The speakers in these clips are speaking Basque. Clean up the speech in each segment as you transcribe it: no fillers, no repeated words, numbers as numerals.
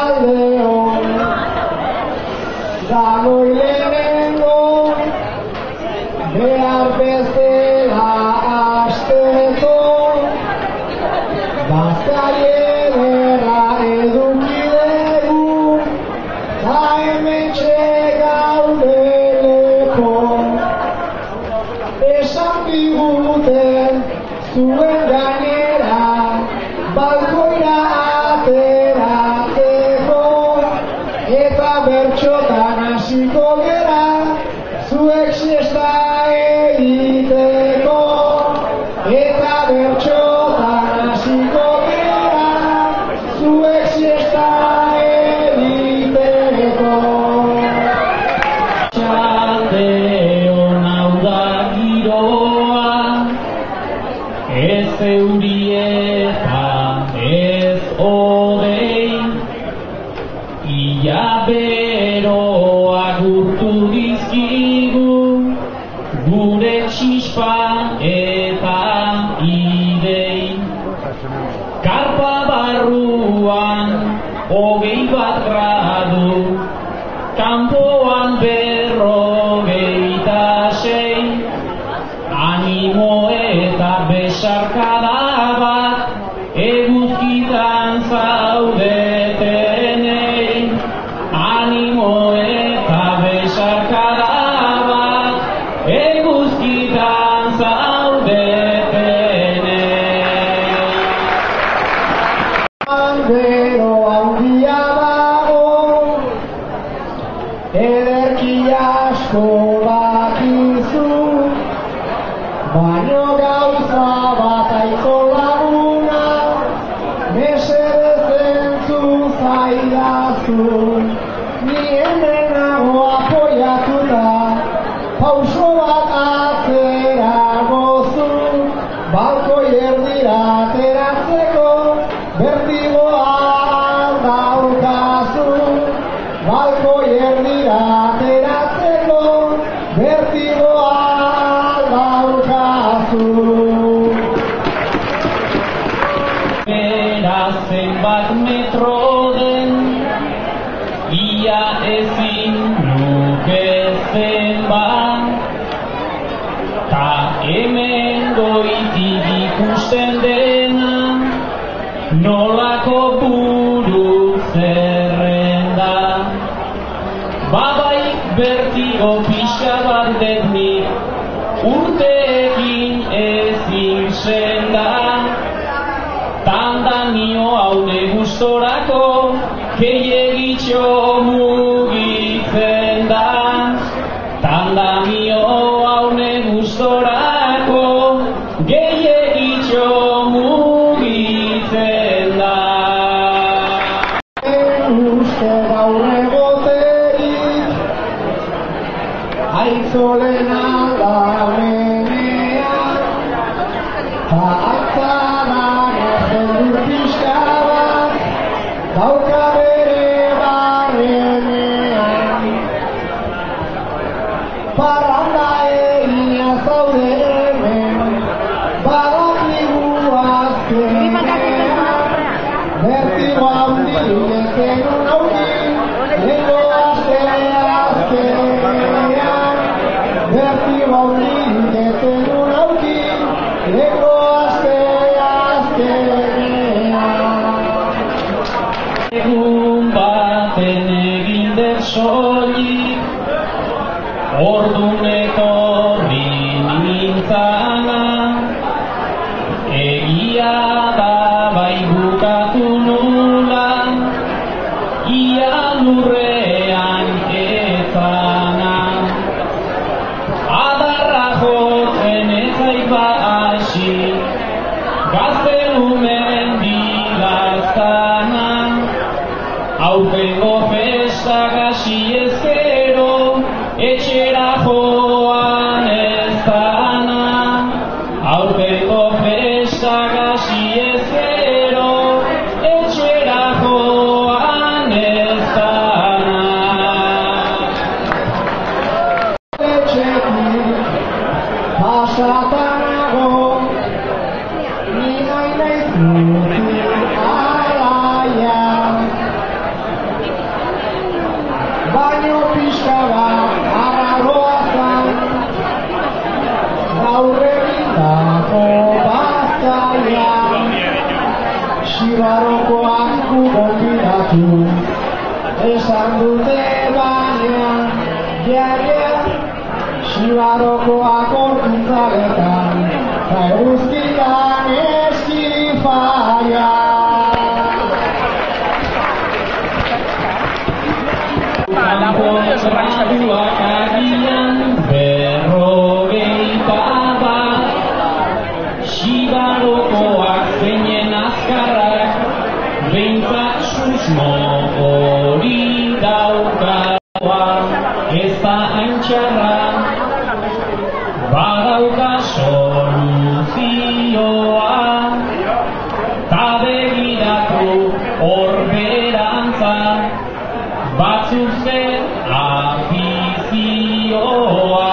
arratsaldeon, dagoi lehenengo, behar bezala hasteko, bazkari ederra eduki dugu, ta hementxe gaude lepo. Esan diguten zuen gainera, balkoira ateratzeko, eta bertxotan hasiko gera, zuek siesta egiteko, eta bertxotan hasiko gera, zuek siesta egiteko. Txaldeon hau da giroa, ez euri eta ez hodei, ia beroak urtu dizkigu, gure txispa eta idei. Karpa barruan 21 gradu, kanpoan 56, animo eta besarkada bat, eguzkitan zaudetenei. Animo eta besarkada bat, eguzkitan zaudetenei. Bero handia dago, ederki asko bakizu, baino gauza bat aiko laguna, mesedez entzun zaidazu. Ni hemen nago apoiatuta, pauso bat atzeragozu, balkoi erdira ateratzeko, bertigoa daukazu. Balkoi erdira ateratzeko, bertigoa daukazu. Beraz zenbat metro den, ia ezin nuke zenbat, ta hemen goitik ikusten dena, nolako buru zerrenda. Babai bertigo pixka bat detnik, urteekin ezin senda, tanda nio haude gustorako, gehiegitxo mugitzen da. Tanda nio haune gustorako, gehiegitxo mugitzen da. Uste gaur egoterik, aitzolen aldamenean, ta atzaran zendur pixka bat, dauka bere barrenean. Parranda egina zaude hemen, badakigu azkenean, bertigo handiek enun aukin, lengo azkenean, bertigo handiek enun aukin, lengo azkenean. Egun baten egin dut soilik, ordun etorri nintzana, egia da bai bukatu nula, ia lurrean etzana. Adarra jotzen ez zaiba hasi, gaztelumen dilaztana, aurtengo festak hasi ezkero, etxera joan ez dana. Aurtengo festak hasi ezkero, etxera joan ez dana. Etxetik pasatanago, ni nahi nahi zutik alaia, batu esan dute baina jaia Xibarokoak orkuntzaletan ta eguzkitan eskifaia Kanpoak agian berrogeita bat Xibarokoak zeinen azkarrak behintzat susmo hori daukaua ez da antxarra badauka soluzioa ta begiratu horberantza batzuk zen afizioa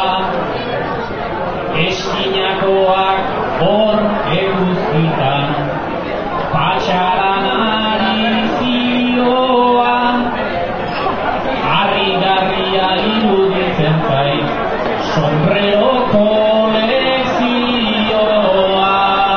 eskinakoak hor eguzkitan patxaran ari zioa harrigarria iruditzen zait sombrero kolekzioa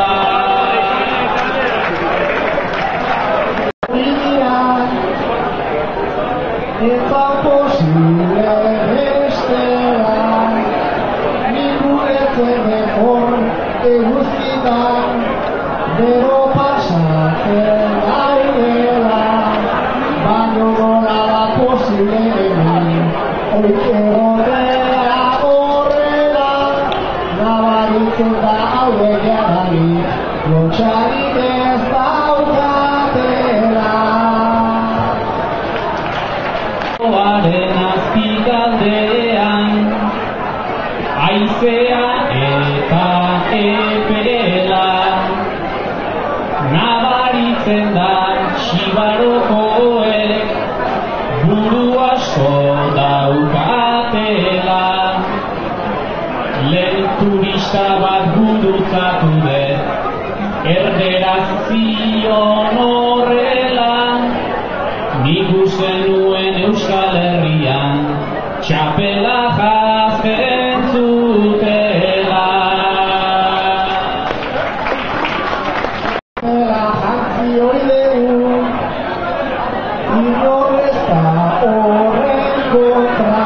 eta posible bestela nik guretzen dekor eguzkitan bero pasatzen gaudela baino nola da posible oik egotea horrela nabaritzen da hauek jadanik lotxarik ez daukatela Oaren azpikaldean haizea eta epela nabaritzen da Xibarokoek buru asko daukatela lehen turista bat gurutzatu dut erderaz zion horrela nik uste nuen Euskal Herrian txapela jazten zutela. Jantzi hori dugu, inor ez da horren kontra,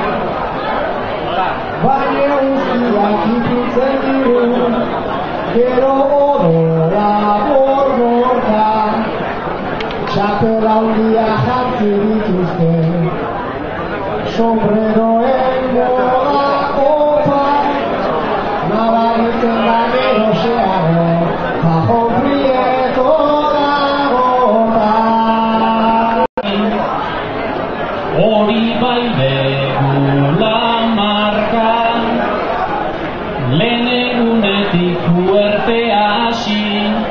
baina guztiak ikutzen diru, gero odora borborta. Txapela handia jantzi dituzte, sombreroen moda opa, nabaritzen da geroxeago, bajon prieto dagota. Hori bai begula marka, lehen egunetik fuertea hasi,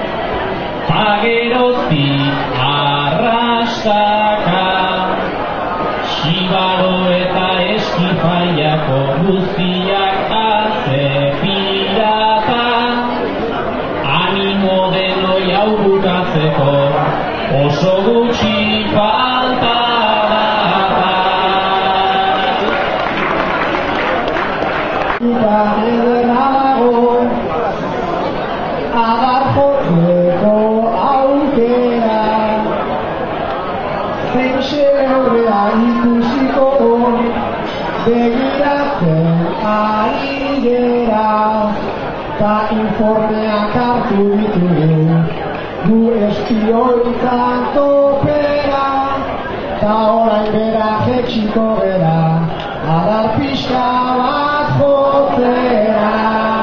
pageroztik arrastaka, Xibaro eta eskifaiako guztiak haze pirata, animo denoi hau bukatzeko oso gutxi falta da. Eta ederra dago, adar jotzeko aukera, zein xerrea ikusiko begiratzen ari gera, ta informeak hartu ditugu, gu espioitzan topera, ta orain bera jetxiko gera, adar pixka bat jotzera.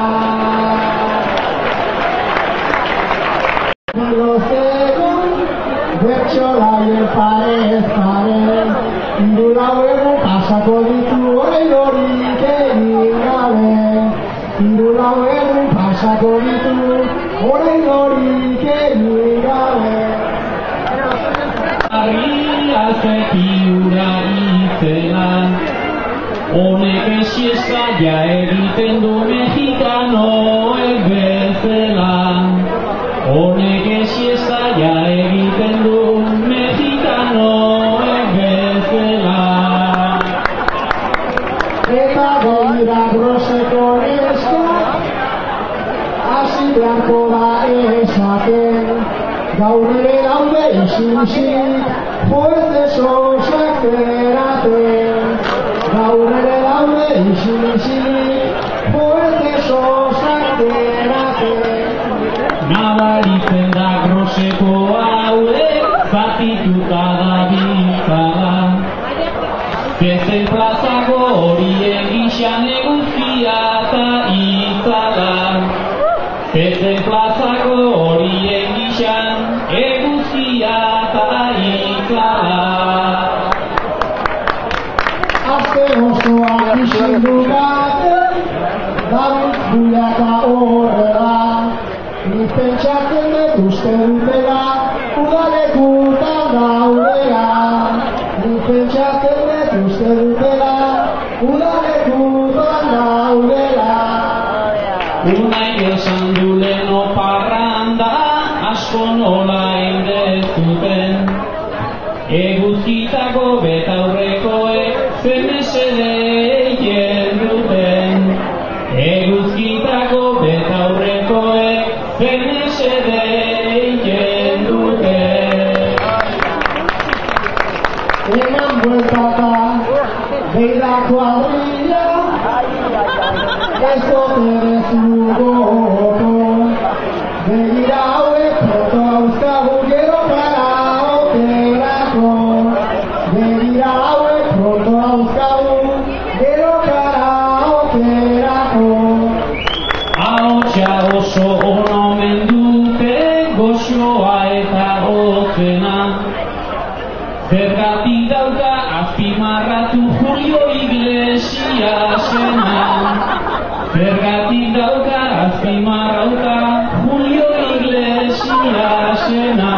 Bertxolaien parez pare, lau egun pasako ditu oraingorik egin gabe. Lau egun pasako ditu oraingorik egin gabe. Arria zepiura izena, honek esiesaia egiten du mexikanoek bezala. Honek esiesaia egiten du mexikanoek bezala. Eta begira groseko neska, hasi beharko da esaten, gaur ere daude isin-isin, fuerte sosak erate, gaur ere daude isil-isilik, fuerte sosak erate. Nabaritzen da groseko hauek, zatituta dabiltzala. Zezen plazako horien gixan eguzkia eta itzala. Zezen plazako horien gixan eguzkia eta itzala. Aste osoa isildu baten, dabiltz buiaka horrela. Nik pentsatzen dut uste dutela, udalekutan daudela. Nik pentsatzen dut uste dutela, udalekutan daudela. Unaik esan du leno parranda, asko nola indezuten. Eguzkitako betaurrekoek zemesede egin duten. Eguzkitako betaurrekoek zemesede egin duten. Eman bueltaka, beira kuadrilla, ez dotere zugoko. Begira hauek proto hauzkagu gero karaokerako. Begira hauek proto hauzkagu gero karaokerako. Ahotsa oso onomen dute goxoa eta hozena. Zergatik dauka azpimarratu Julio Iglesiasena. Zergatik dauka azpimarrauta Julio Iglesiasena.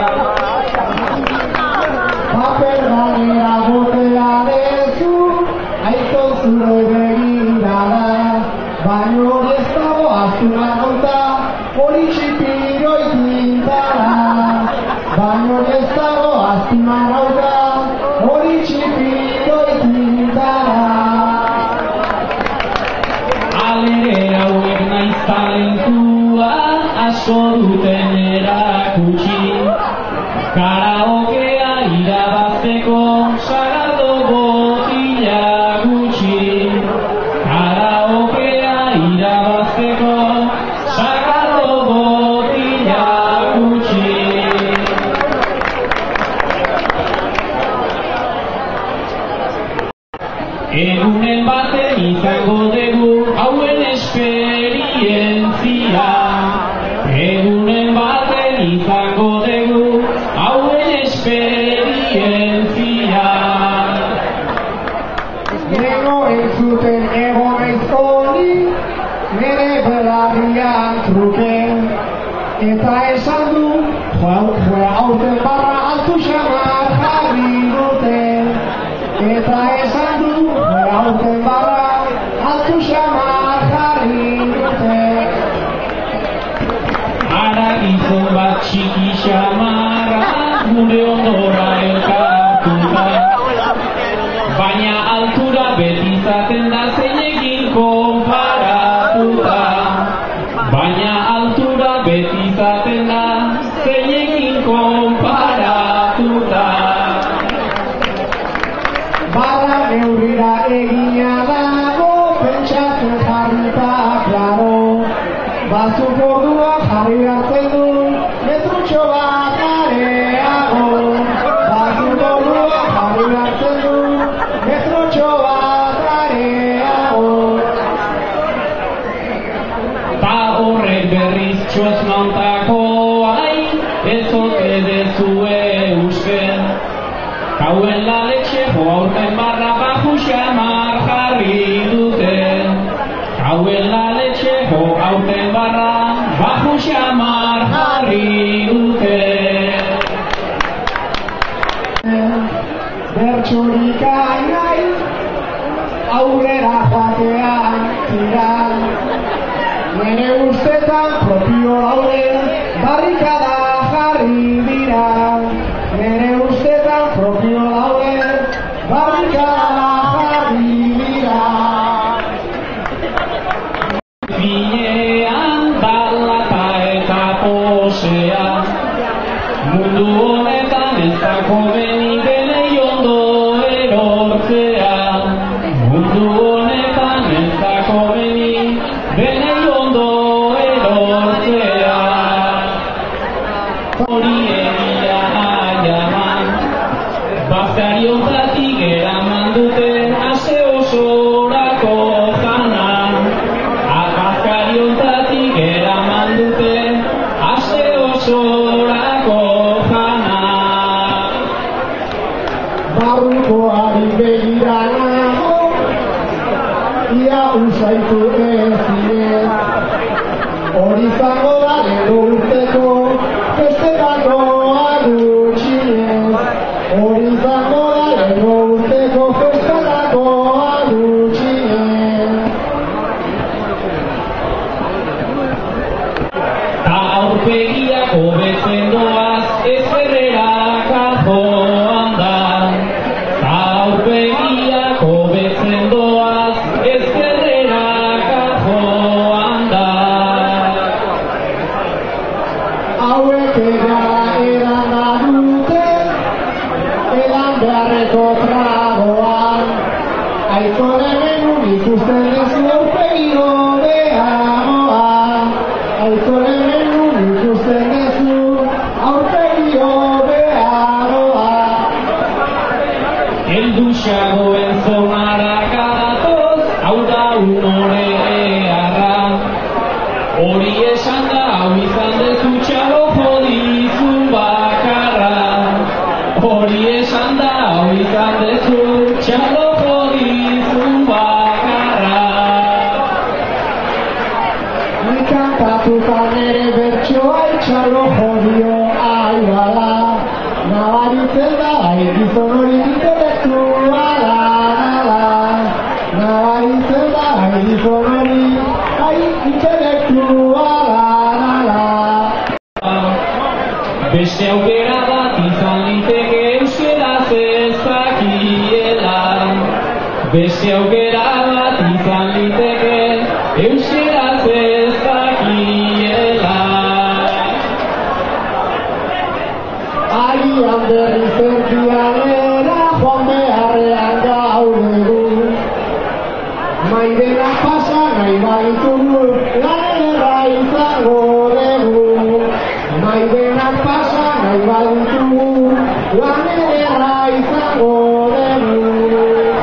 Paper banera botea dezu, aiton zure begirada. Baino hori ez dago azpimarrauta, hori txipiroi tintara. Baino hori ez dago azpimarrauta, hori txipiroi tintara. Alere hauek naiz talentua, asko duten erakutsi. Karaokea irabazteko sagardo botila gutxi. Karaokea irabazteko sagardo botila gutxi. Egunen baten izango dugu hauen esperientzia. Egunen baten izango dugu hauen esperientzia. Gero entzuten egon aizkoni, nire belarrian truke. Eta esan du, aurten barra altu xamar jarri dute. Eta esan du, aurten barra altu xamar jarri dute. Ara gizon bat txiki xamarra gure ondora elkartuta. Baina altura beti izaten da zeinekin konparatuta. Baina altura beti izaten da zeinekin konparatuta. Barra neurrira egina dago, pentsatzen jarrita klaro. Batzuk ordua jarri hartzen du, metrutxo bat areago. Batzuk ordua jarri hartzen du, metrutxo bat areago. Ta horrek berriz txosnontakoai, ez ote dezue uste. Hauen laletxeko aurten barra baju xamar jarri dute. Hauen laletxeko aurten barra baju xamar jarri dute. Bertxorik nahi, aurrera joatean tira. Nere ustetan propio daude, barrikada jarri dira. Nere ustetan propio daude, barrikada jarri dira. Binean dalata eta posea, mundu honetan ez da komeni Apazkariontatik eraman duten ase osorako jana. Apazkariontatik eraman duten ase osorako jana. Barrukoari begira nago, ia usaitu ezinen. Hori izango da gero urteko festerako agutxinez. Hori izango da gero urteko festerako agutxinez. Ta aurpegiak hobetzen doaz ezkerreraka joan da. Ta aurpegiak hobetzen doaz ezkerreraka joan da. Hauek eran badute, edan beharreko tragoan. Aitzoren egun ikusten ez aurpegi hobeagoa. Aitzoren egun ikusten ez aurpegi hobeagoa. Elduxagoen zonara gatoz, hau da umore eharra. Hori esan da, hau izan dezu txalo jodizu bakarra. Hori esan da, hau izan dezu txalo jodizu bakarra. Ni kantatutan ere bertsoa itxalo jodio aibala. Nabaritzen da, gizon hori intelektuala dala. Nabaritzen da, gizon hori intelektuala dala. Beste aukera bat izan liteke euskeraz ez dakiela. Beste aukera bat izan liteke euskeraz ez dakiela. Agian berriz erdianera joan beharrean gaur egun. Maidena pasa nahi baditugu, lan ederra izango dugu. Maidena pasa nahi baditugu, lan ederra izango dugu.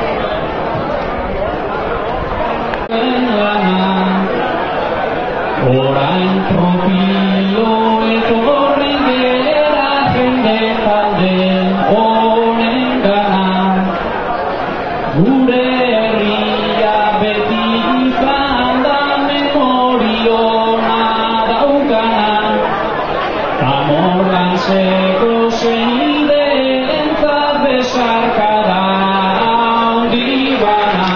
Orain tropilo etorri gera jende talde honen gana. Gure herria beti izan da memoriona daukana. Tamorrantzeko senideentzat besarkada handi bana.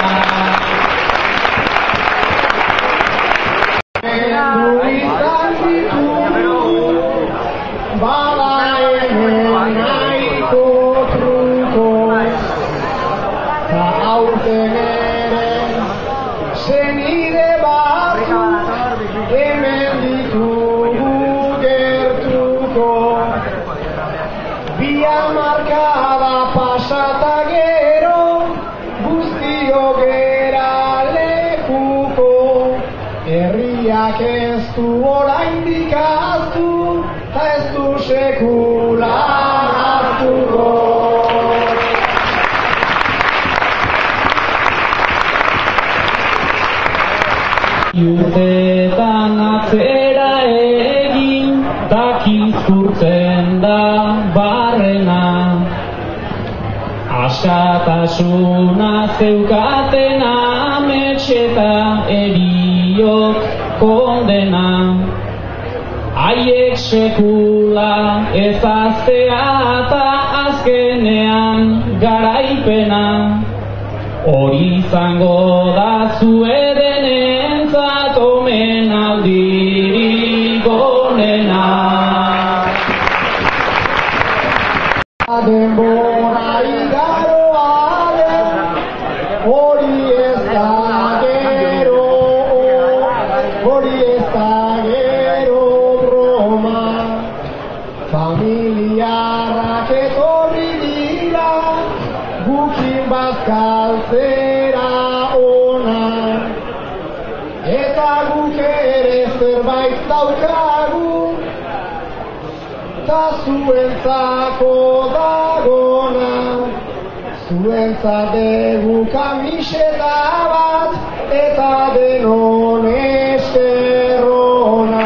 Bada hemen nahiko truko, ta aurten ere senide batzuk hemen ditugu gertuko. Bi hamarkada pasata gero guztiok gera lekuko. Herriak ez du oraindik ahaztu, ta ez du sekula ahaztuko. Urteetan atzera egin, dakizkurtzen da barrena. Askatasuna zeukaten ametxeta eriot kondena. Haiek sekula ez aztea eta azkenean garaipena. Hori izango da zuedenentzat omenaldirik onena. Denbora igaroa den, hori ez da gero, hori ez da gero broma. Familiarrak etorri dira, gukin bazkaltzera ona. Eta guk ere zerbait daukagu, ta zuentzako dagona. zuentzat dugu kamiseta bat, eta denon esker ona.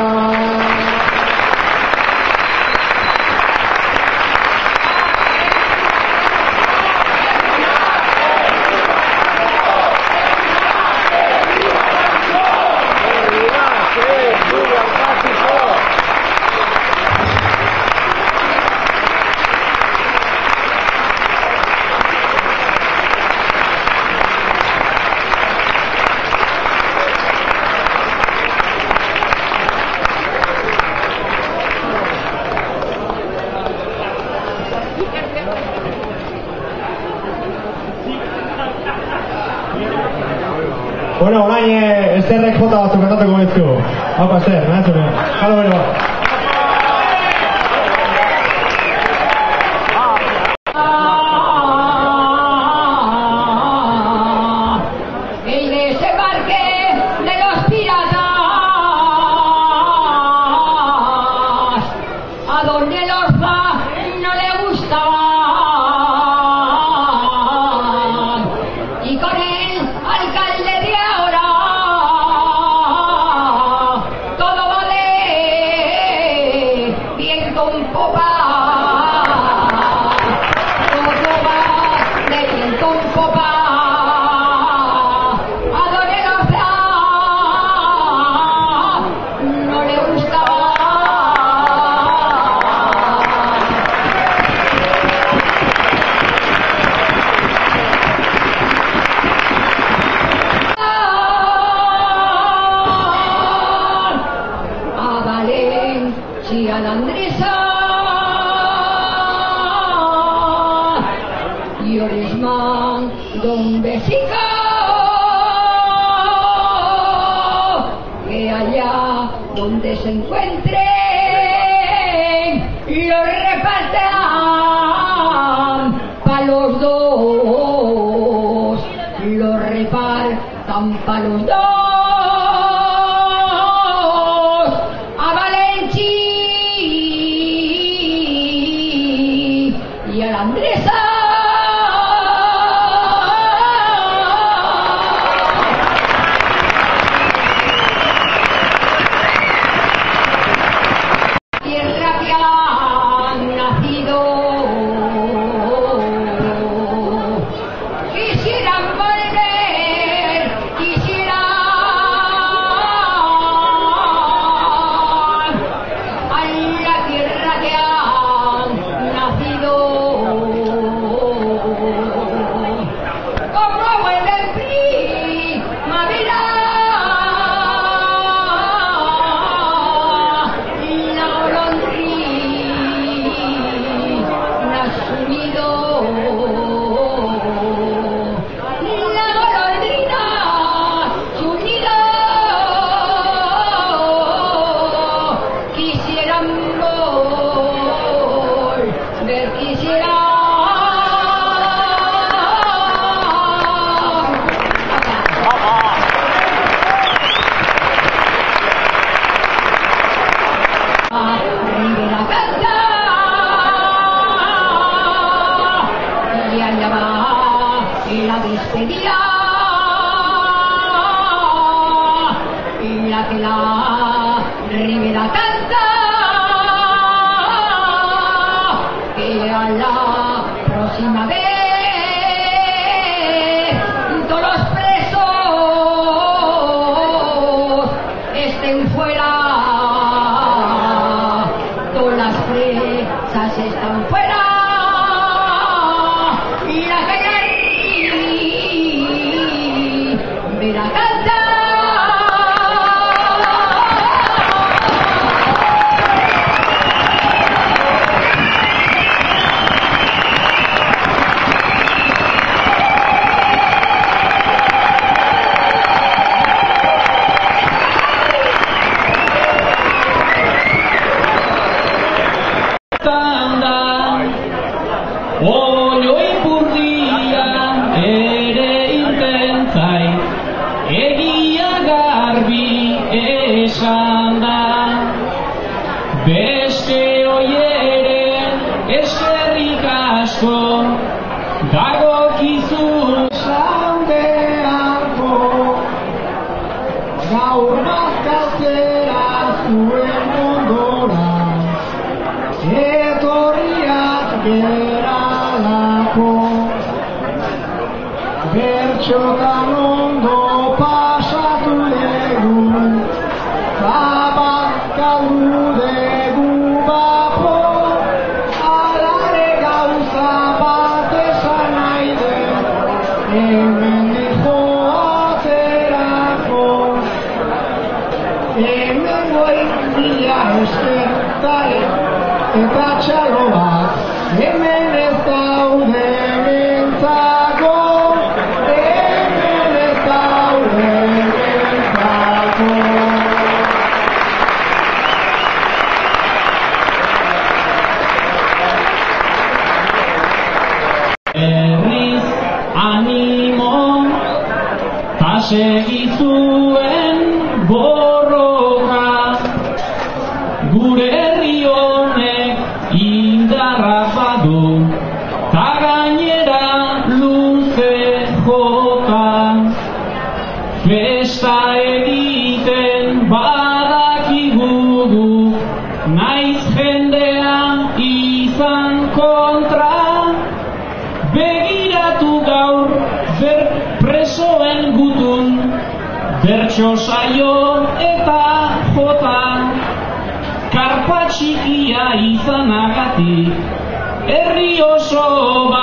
Bueno, orain Esterrek jota batzuk kantatuko bezku. Haupa, Ester, nahatzune. Jalo bero. El desembarque de los piratas, a don Elorza no le gustaba, y con el alcalde de ahora todo vale bien con popa, todo va de bien con popa. A don Elorza no le gustaba. A Valencia la Andresa y Orisman donde siga, que allá donde se encuentren lo repartan pa' los dos, lo repartan pa' los dos. A Valenchi y a la Andresa tierra que han nacido quisieran volver, quisieran a la tierra que han nacido, como vuelve en primavera la golondrina su nido, la golondrina su nido, quisieran volver, quisieran Rivera canta y allá va la despedida, y la que la Rivera canta, que a la próxima vez todos los presos estén fuera, todas las presas están fuera, y la que Rivera canta. Oio ipurdia ere intentzai, egia garbi esan da. Beste oiere eskerrik asko, dago badakizu esan beharko gaur bazkaltzea zuen ondora etorriak geralako bertxotan ondo pasatu dugu zabalkaldu dugu bapo alare gauza bat esan nahi den hemen joaterako hemen goik mila esker eta txalo bat hemen ez daude mentzako hemen ez daude mentzako. Herriz animo ta segizuen borroka gure herri honek indarra badu ta gainera luze joka festa egiten badakigu naiz jendean izan kontra begiratu gaur presoen gutun bertso saio eta jota karpa txikia izanagatik herri oso